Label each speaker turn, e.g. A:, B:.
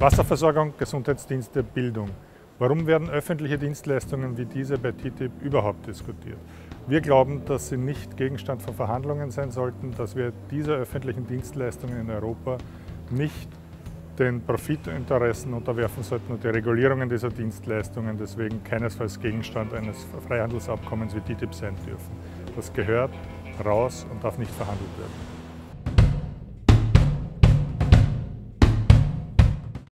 A: Wasserversorgung, Gesundheitsdienste, Bildung. Warum werden öffentliche Dienstleistungen wie diese bei TTIP überhaupt diskutiert? Wir glauben, dass sie nicht Gegenstand von Verhandlungen sein sollten, dass wir diese öffentlichen Dienstleistungen in Europa nicht den Profitinteressen unterwerfen sollten und die Regulierungen dieser Dienstleistungen deswegen keinesfalls Gegenstand eines Freihandelsabkommens wie TTIP sein dürfen. Das gehört raus und darf nicht verhandelt werden.